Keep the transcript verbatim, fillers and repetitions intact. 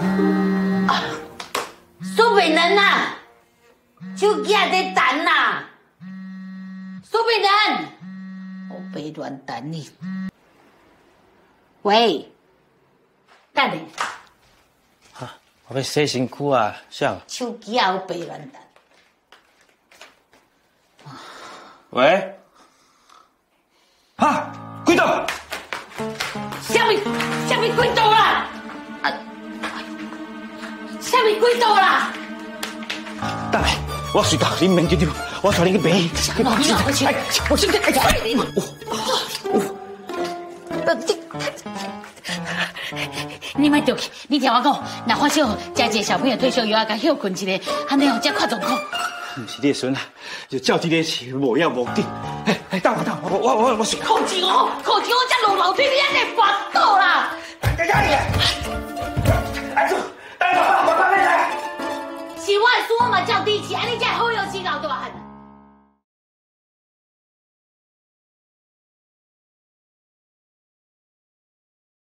啊，苏北人呐，手机还在等呐。苏北人，我别乱等你。喂，等下。 哈，我要洗身躯啊，啥？ 手机也有别乱等。 喂。哈，几度？ 啥物？啥物几度啦？啊，啥物几度啦？ 等下，我睡觉，你免紧张，我带你去病院。 老兄，我去，我去，哎呀，你，你莫着急，你听我讲，那发烧，加一个小朋友退休药啊，甲休困一下，安尼哦才较状况。 唔是你的孙啊，就照这个是无要无紧。哎哎，等我等我，我我我睡。 靠近我，靠近我，才落楼梯，你安尼滑倒啦！ 哎呀！哎叔，等我，我帮你来。 是我的事，我嘛照支持，安尼才好有起老大汉。